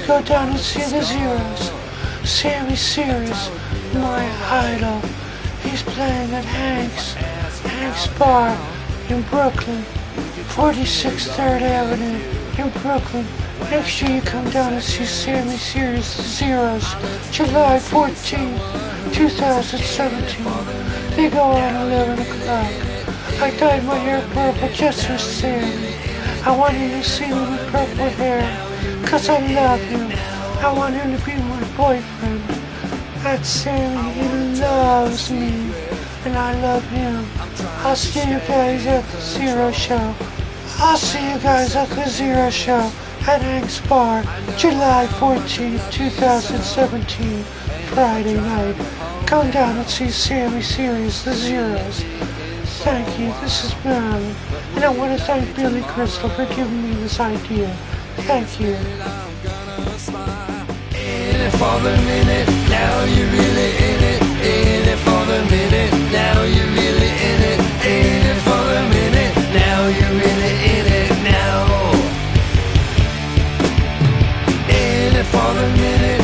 go down and see the Zeros. Sammy Sirius, my idol. He's playing at Hank's Bar in Brooklyn, 46 3rd Avenue in Brooklyn. Make sure you come down and see Sammy Sirius, the Zeros, July 14, 2017. They go on 11 o'clock. I dyed my hair purple just for Sammy. I want him to see me with purple hair, 'cause I love him. I want him to be my boyfriend. That's Sammy, he loves me, and I love him. I'll see you guys at the Zero Show. I'll see you guys at the Zero Show at Hank's Bar, July 14th, 2017, Friday night. Come down and see Sammy Sirius, the Zeros. Thank you, this is Marilyn, and I want to thank Billy Crystal for giving me this idea. Thank you. In it for the minute, now you're really in it. In it for the minute, now you're really in it. In it for the minute, now you're really in it now. In it for the minute.